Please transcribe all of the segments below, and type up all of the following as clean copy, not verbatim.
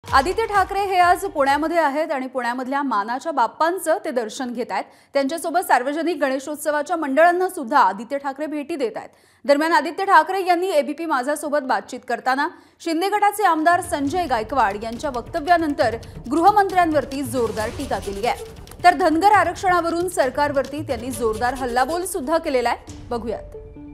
आदित्य ठाकरे हे आज पुण्यामध्ये आहेत आणि पुण्यामधल्या मानाच्या बाप्पांचं ते दर्शन घेत आहेत। त्यांच्यासोबत सार्वजनिक गणेशोत्सवाच्या मंडळांना सुद्धा आदित्य ठाकरे भेटी देत आहेत। दरम्यान आदित्य ठाकरे यांनी एबीपी माझासोबत बातचीत करताना शिंदे गटाचे आमदार संजय गायकवाड यांच्या वक्तव्यानंतर गृहमंत्र्यांवरती जोरदार टीका केली आहे। तर धनगर आरक्षणावरून सरकारवरती त्यांनी जोरदार हल्लाबोल सुद्धा केलेला आहे। बघूयात।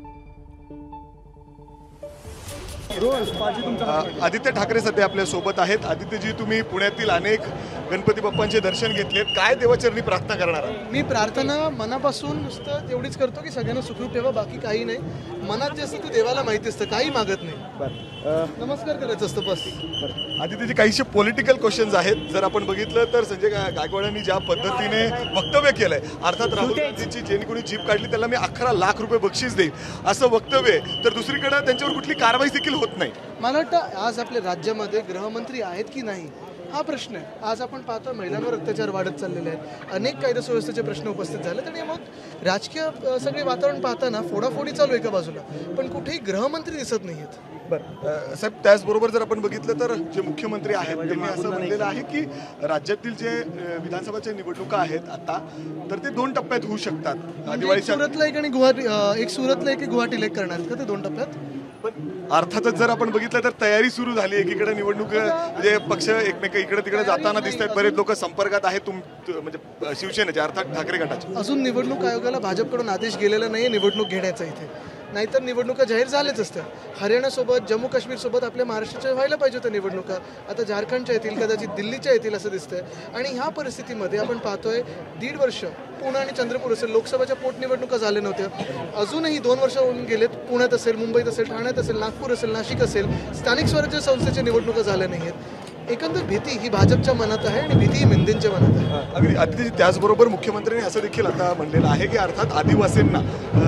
आदित्य ठाकरे सध्या आपल्या सोबत आहेत। आदित्यजी, तुम्ही पुण्यातील अनेक गणपती बाप्पांचे दर्शन घेतलेत, काय देवाचरणी प्रार्थना करणार? मी प्रार्थना मनापासून नुसतं एवढीच करतो की सगळ्यांना सुखरूप ठेवा, बाकी काही नाही। मनात जे असतं ते देवाला माहिती असतं, काही मागत नाही, नमस्कार करायचं असतं बस। आदित्यजी, काहीशे पॉलिटिकल क्वेश्चन्स आहेत। जर आपण बघितलं तर संजय गायकवाडांनी ज्या पद्धतीने वक्तव्य केलंय, अर्थात राहुल गांधींची ज्यांनी कोणी जीप काढली त्याला मी 11 लाख रुपये बक्षीस देईन असं वक्तव्य, तर दुसरीकडे त्यांच्यावर कुठली कारवाई देखील होत नाही। मला वाटतं आज आपल्या राज्यामध्ये गृहमंत्री आहेत की नाही हा प्रश्न आहे। आज आपण पाहतो महिलांवर अत्याचार वाढत चाललेले आहेत, अनेक कायदा सुव्यवस्थेचे प्रश्न उपस्थित झाले आणि मग राजकीय सगळे वातावरण पाहताना फोडाफोडी चालू एका बाजूला, पण कुठेही गृहमंत्री दिसत नाहीयेत। बरं साहेब, त्याचबरोबर जर आपण बघितलं तर जे मुख्यमंत्री आहेत त्यांनी असं म्हणलेलं आहे की राज्यातील जे विधानसभाच्या निवडणुका आहेत आता, तर ते 2 टप्प्यात होऊ शकतात। दिवाळीच्या सुरतला एक आणि गुवाहाटी, एक सुरतला एक गुवाहाटीला एक करणार का ते 2 टप्प्यात? अर्थातच जर आपण बघितलं तर तयारी सुरू झाली। एकीकडे निवडणूक म्हणजे पक्ष एकमेक इकडे तिकडे जाताना दिसत आहेत, बरेच लोक संपर्कात आहेत म्हणजे शिवसेनेचे अर्थात ठाकरे गटाचे। अजून निवडणूक आयोगाला भाजपकडून आदेश गेलेला नाही निवडणूक घेण्याचा इथे, नाहीतर निवडणुका जाहीर झाल्याच असत्या। हरियाणासोबत जम्मू काश्मीरसोबत आपल्या महाराष्ट्राच्या व्हायला पाहिजे होत्या निवडणुका, आता झारखंडच्या येतील, कदाचित दिल्लीच्या येतील असं दिसतंय। आणि ह्या परिस्थितीमध्ये आपण पाहतोय 1.5 वर्ष पुणे आणि चंद्रपूर असेल लोकसभाच्या पोटनिवडणुका झाल्या नव्हत्या, अजूनही 2 वर्ष होऊन गेलेत। पुण्यात असेल, मुंबईत असेल, ठाण्यात असेल, नागपूर असेल, नाशिक असेल, स्थानिक स्वराज्य संस्थेच्या निवडणुका झाल्या नाही आहेत। एकंदर भीती ही भाजपच्या मनात आहे आणि भीती ही मेंदेंच्या मनात आहे। अगदी आदित्यजी, त्याचबरोबर मुख्यमंत्र्यांनी असं देखील आता म्हणलेलं आहे की अर्थात आदिवासींना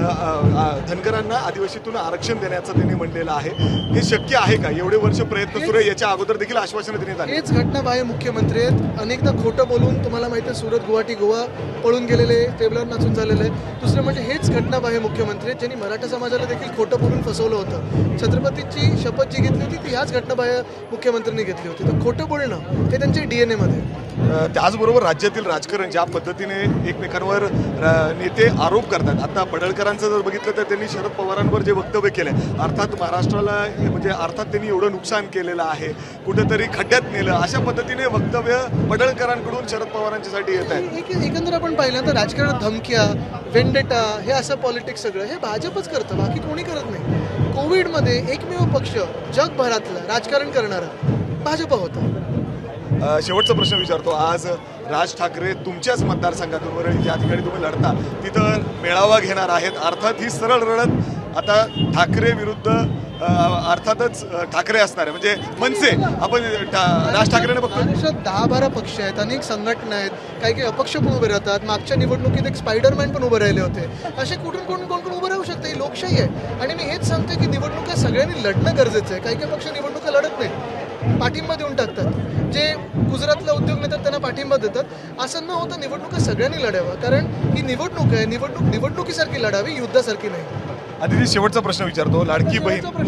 धनगरांना आदिवासीतून आरक्षण देण्याचं त्यांनी म्हणलेलं आहे। हे शक्य आहे का? एवढे वर्ष प्रयत्न सुरू आहे, याच्या अगोदर देखील आश्वासनं देण्यात आली। हेच घटनाबाह्य मुख्यमंत्री आहेत, अनेकदा खोटं बोलून, तुम्हाला माहिती आहे सुरत, गुवाहाटी, गोवा पळून गेलेले, टेबलवर नाचून झालेले। दुसरं म्हणजे हेच घटनाबाह्य मुख्यमंत्री आहेत ज्यांनी मराठा समाजाला देखील खोटं बोलून फसवलं होतं। छत्रपतीची शपथ जी घेतली होती ती ह्याच घटनाबाह्य मुख्यमंत्र्यांनी घेतली होती। तर खोटं बोलणं हे त्यांच्या DNA मध्ये। त्याचबरोबर राज्यातील राजकारण ज्या पद्धतीने एकमेकांवर नेते आरोप करतात, आता पडळकरांचं जर बघितलं तर त्यांनी शरद पवारांवर जे वक्तव्य केलंय, अर्थात महाराष्ट्राला म्हणजे अर्थात त्यांनी एवढं नुकसान केलेलं आहे, कुठेतरी खड्ड्यात नेलं, अशा पद्धतीने वक्तव्य पडळकरांकडून शरद पवारांच्यासाठी येत आहे। एकंदर आपण पाहिलं तर राजकारणात धमक्या, वेंडेटा, हे असं पॉलिटिक्स सगळं हे भाजपच करतं, बाकी कोणी करत नाही। कोविडमध्ये एकमेव पक्ष जगभरातलं राजकारण करणारा भाजप होता। शेवटचा प्रश्न विचारतो, आज राज ठाकरे तुमच्याच मतदारसंघातून वरळी ज्या ठिकाणी तुम्ही लढता तिथं मेळावा घेणार आहेत। अर्थात ही सरळ लढत आता ठाकरे विरुद्ध अर्थातच ठाकरे असणार आहे, म्हणजे मनसे आपण राज ठाकरेंना बघतो। महाराष्ट्रात 10-12 पक्ष आहेत, अनेक संघटना आहेत, काही अपक्ष पण उभे राहतात। मागच्या निवडणुकीत एक स्पायडरमॅन पण उभे राहिले होते। असे कुठून कोण उभं राहू शकतं, ही लोकशाही आहे। आणि मी हेच सांगते की निवडणुका सगळ्यांनी लढणं गरजेचं आहे। काही पक्ष निवडणुका लढत नाही, पाठिंबा देऊन टाकतात, जे गुजरातला उद्योग नेतात त्यांना पाठिंबा देतात। असं न होता निवडणुका सगळ्यांनी लढाव्या, कारण ही निवडणूक आहे, निवडणुकीसारखी लढावी, युद्धासारखी नाही। आदित्य, शेवटचा प्रश्न विचारतो, लाडकी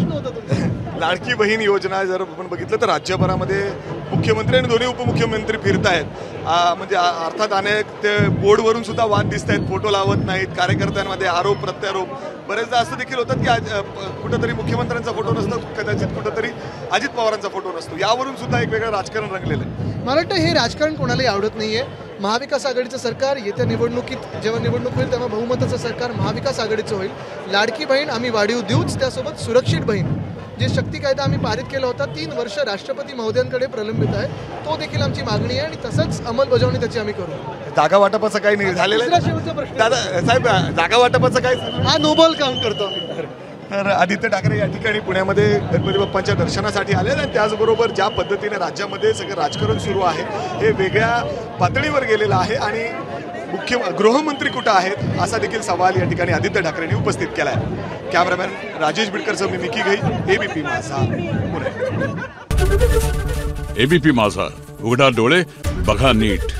बहीण योजना जर आपण बघितलं तर राज्यभरामध्ये मुख्यमंत्री आणि दोन्ही उपमुख्यमंत्री फिरतायत, म्हणजे अर्थात अनेक ते बोर्डवरून सुद्धा वाद दिसत आहेत, फोटो लावत नाहीत, कार्यकर्त्यांमध्ये आरोप प्रत्यारोप। बरेचदा असं देखील होतं की कुठंतरी मुख्यमंत्र्यांचा फोटो नसतो, कदाचित कुठंतरी अजित पवारांचा फोटो नसतो, यावरून सुद्धा एक वेगळं राजकारण रंगलेलं आहे। मला वाटतं हे राजकारण कोणालाही आवडत नाहीये। महाविकास आघाडीचं सरकार येत्या निवडणुकीत जेव्हा निवडणूक होईल तेव्हा बहुमताचं सरकार महाविकास आघाडीचं होईल। लाडकी बहीण आम्ही वाढीव देऊच, त्यासोबत सुरक्षित बहीण जे शक्ती कायदा आम्ही पारित केला होता 3 वर्ष राष्ट्रपती महोदयांकडे प्रलंबित आहे, तो देखील आमची मागणी आहे आणि तसंच अंमलबजावणी त्याची आम्ही करू। जागा वाटपाचं काही नाही झालेलं आहे दादा साहेब, जागा वाटपाचं काय? हा नोबल काम करतो आम्ही। तर आदित्य ठाकरे या ठिकाणी पुण्यामध्ये गणपती बाप्पांच्या दर्शनासाठी आले आणि त्याचबरोबर ज्या पद्धतीने राज्यामध्ये सगळं राजकारण सुरू आहे हे वेगळ्या पातळीवर गेलेलं आहे आणि गृहमंत्री कुठं आहेत असा देखील सवाल या ठिकाणी आदित्य ठाकरेंनी उपस्थित केला आहे। कॅमेरामॅन राजेश बिडकरसह मी मिकी घई, एबीपी माझा पुणे। एबीपी माझा, उघडा डोळे बघा नीट।